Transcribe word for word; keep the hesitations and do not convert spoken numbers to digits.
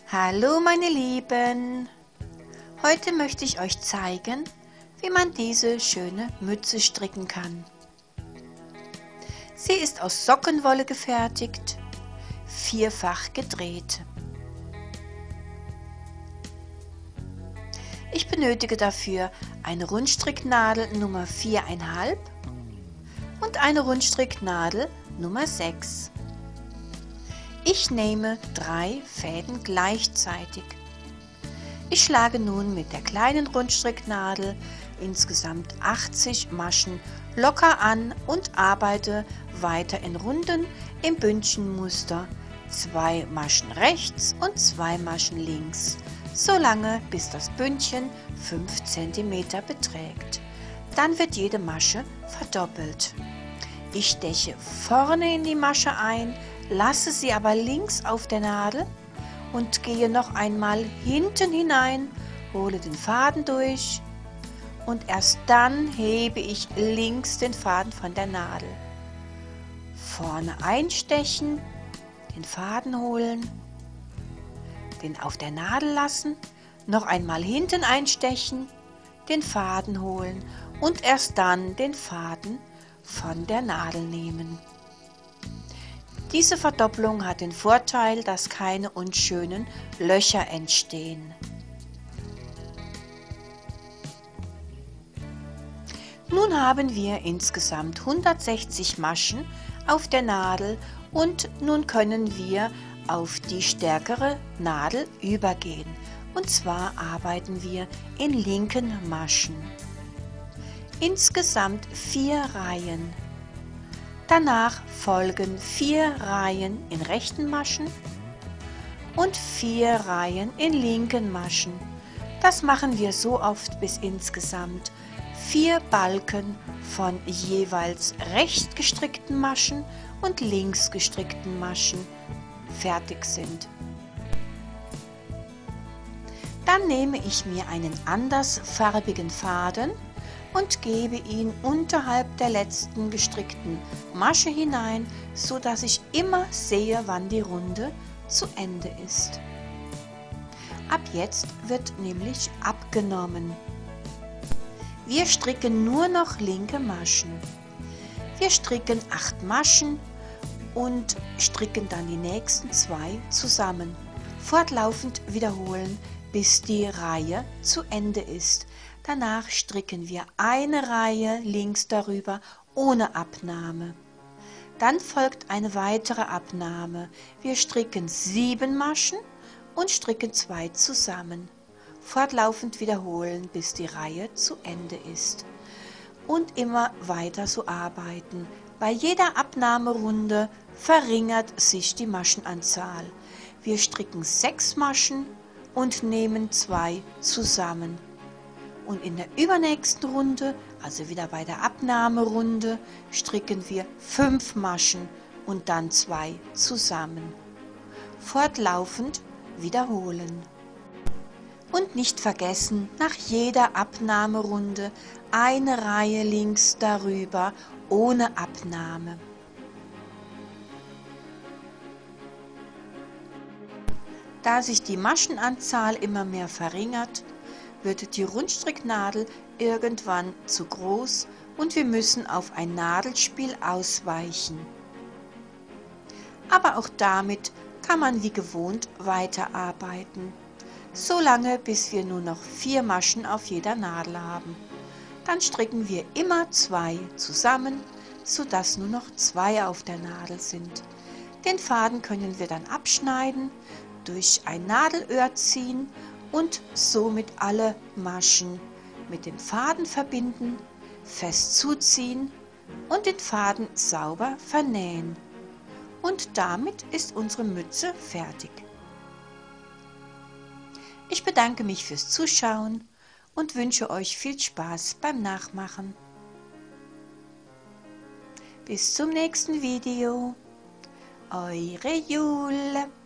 Hallo meine Lieben! Heute möchte ich euch zeigen, wie man diese schöne Mütze stricken kann. Sie ist aus Sockenwolle gefertigt, vierfach gedreht. Ich benötige dafür eine Rundstricknadel Nummer vier Komma fünf und eine Rundstricknadel Nummer sechs. Ich nehme drei Fäden gleichzeitig. Ich schlage nun mit der kleinen Rundstricknadel insgesamt achtzig Maschen locker an und arbeite weiter in Runden im Bündchenmuster, zwei Maschen rechts und zwei Maschen links, so lange bis das Bündchen fünf Zentimeter beträgt. Dann wird jede Masche verdoppelt. Ich steche vorne in die Masche ein, lasse sie aber links auf der Nadel und gehe noch einmal hinten hinein, hole den Faden durch und erst dann hebe ich links den Faden von der Nadel. Vorne einstechen, den Faden holen, den auf der Nadel lassen, noch einmal hinten einstechen, den Faden holen und erst dann den Faden von der Nadel nehmen. Diese Verdoppelung hat den Vorteil, dass keine unschönen Löcher entstehen. Nun haben wir insgesamt hundertsechzig Maschen auf der Nadel und nun können wir auf die stärkere Nadel übergehen. Und zwar arbeiten wir in linken Maschen. Insgesamt vier Reihen. Danach folgen vier Reihen in rechten Maschen und vier Reihen in linken Maschen. Das machen wir so oft, bis insgesamt vier Balken von jeweils rechts gestrickten Maschen und links gestrickten Maschen fertig sind. Dann nehme ich mir einen andersfarbigen Faden und gebe ihn unterhalb der letzten gestrickten Masche hinein, so dass ich immer sehe, wann die Runde zu Ende ist. Ab jetzt wird nämlich abgenommen. Wir stricken nur noch linke Maschen. Wir stricken acht Maschen und stricken dann die nächsten zwei zusammen. Fortlaufend wiederholen, bis die Reihe zu Ende ist. Danach stricken wir eine Reihe links darüber ohne Abnahme. Dann folgt eine weitere Abnahme. Wir stricken sieben Maschen und stricken zwei zusammen. Fortlaufend wiederholen, bis die Reihe zu Ende ist. Und immer weiter so arbeiten. Bei jeder Abnahmerunde verringert sich die Maschenanzahl. Wir stricken sechs Maschen und nehmen zwei zusammen. Und in der übernächsten Runde, also wieder bei der Abnahmerunde, stricken wir fünf Maschen und dann zwei zusammen. Fortlaufend wiederholen. Und nicht vergessen, nach jeder Abnahmerunde eine Reihe links darüber ohne Abnahme. Da sich die Maschenanzahl immer mehr verringert, wird die Rundstricknadel irgendwann zu groß und wir müssen auf ein Nadelspiel ausweichen. Aber auch damit kann man wie gewohnt weiterarbeiten, so lange bis wir nur noch vier Maschen auf jeder Nadel haben. Dann stricken wir immer zwei zusammen, sodass nur noch zwei auf der Nadel sind. Den Faden können wir dann abschneiden, durch ein Nadelöhr ziehen und somit alle Maschen mit dem Faden verbinden, fest zuziehen und den Faden sauber vernähen. Und damit ist unsere Mütze fertig. Ich bedanke mich fürs Zuschauen und wünsche euch viel Spaß beim Nachmachen. Bis zum nächsten Video. Eure Jule.